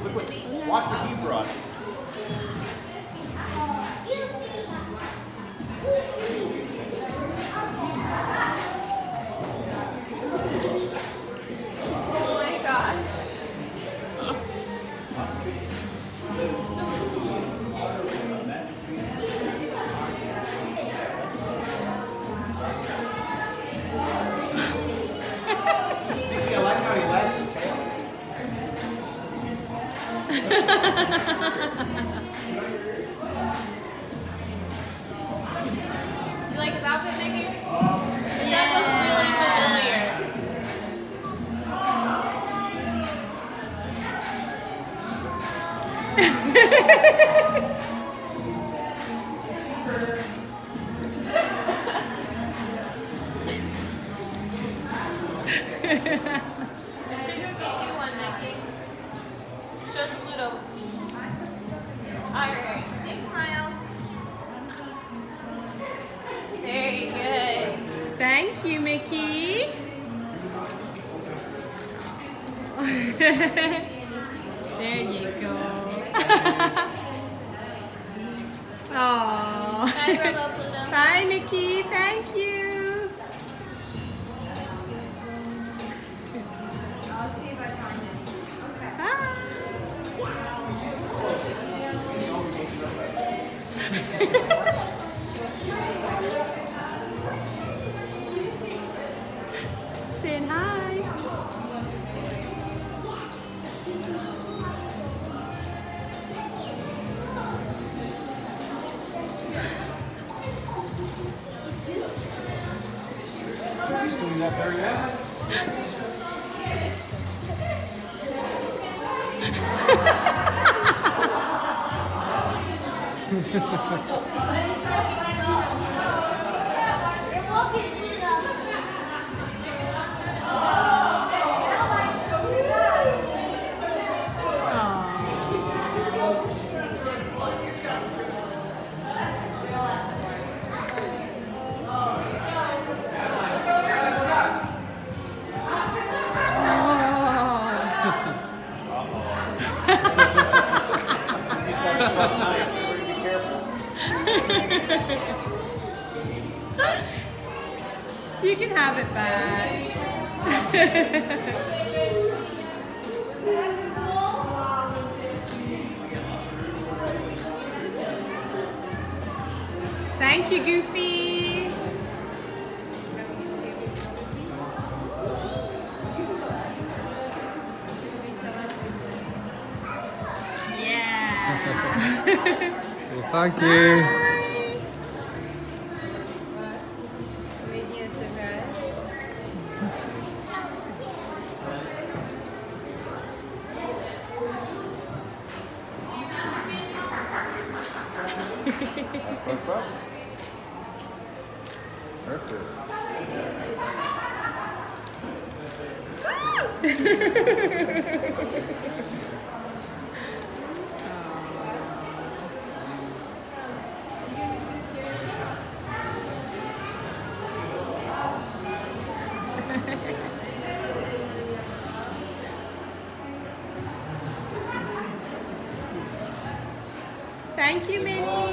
Look what, watch what he brought. Oh my gosh. I like how he wags his tail. You like his outfit, Mickey? It does look really familiar. I should go get you one, Mickey. Show the Pluto. Alright, thanks, Miles. Very good. Thank you, Mickey. There you go. Aww. Bye, Rebel Pluto. Bye, Mickey. Thank you. I'll see if I find it. Okay. Saying hi. He's doing that very well. Be careful. You can have it back. Thank you, Goofy. Yeah. Thank you. Bye. Thank you, Minnie.